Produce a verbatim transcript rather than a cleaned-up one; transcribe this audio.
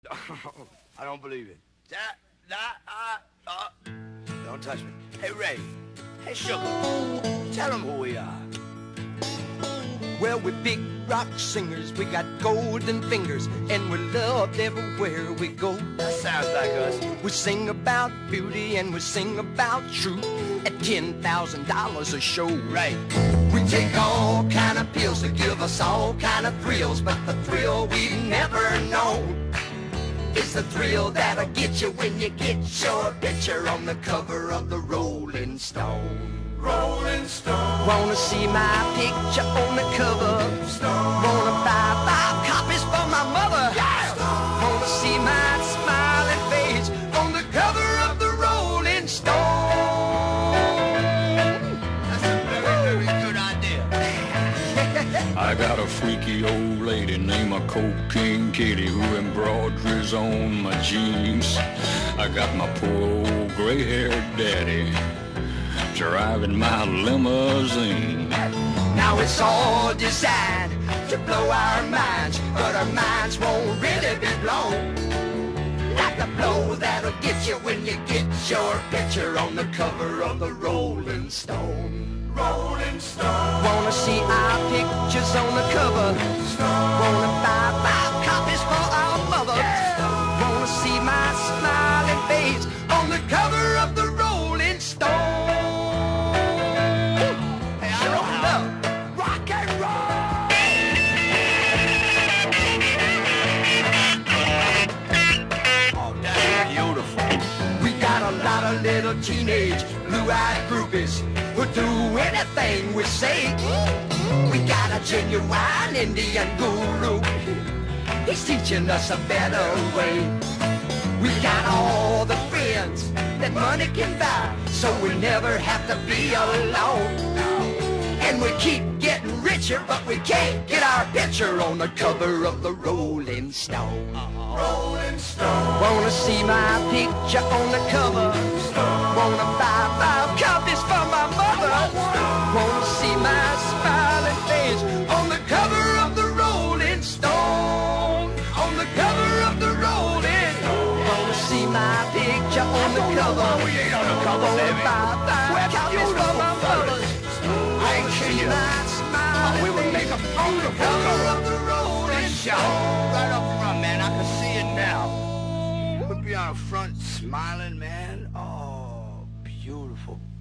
I don't believe it. That, that, uh, uh. Don't touch me. Hey, Ray. Hey, Sugar. Tell them who we are. Well, we're big rock singers, we got golden fingers, and we're loved everywhere we go. That sounds like us. We sing about beauty and we sing about truth at ten thousand dollars a show. Right. We take all kind of pills to give us all kind of thrills, but the thrill we've never known is the thrill that'll get you when you get your picture on the cover of the Rolling Stone. Rolling Stone. Wanna see my picture on the cover? Stone. Wanna buy five copies for my mother? Yeah. Wanna see my smiling face on the cover of the Rolling Stone? That's a very, very good idea. I got a freaky old lady named a Cocaine Kitty who embroideries on my jeans. I got my poor old gray-haired daddy driving my limousine. Now it's all designed to blow our minds, but our minds won't really be blown like the blow that'll get you when you get your picture on the cover of the Rolling Stone. Rolling Stone. Wanna see our pictures on the cover? Stone. Wanna buy five copies for our mother? Yeah. Wanna see my smiling face on the cover of the Rolling Stone? Hey, I know how. Rock and roll. Oh, that's beautiful. We got a lot of little teenage blue-eyed groupies who'll do anything we say. We got a genuine Indian guru. He's teaching us a better way. We got all the friends that money can buy, so we never have to be alone. And we keep getting richer, but we can't get our picture on the cover of the Rolling Stone. Rolling Stone. Wanna see my picture on the cover? Wanna buy five copies for my mother? Wanna see my smiling face on the cover of the Rolling Stone? On the cover of the Rolling. Wanna see my picture on the cover? We ain't on the cover, Wanna baby. buy five copies for my mother? I ain't seen you. Oh, we would make a on the cover of the Rolling Shot right up front, man. I can see it now. We'd be on the front smiling, man. Oh, beautiful.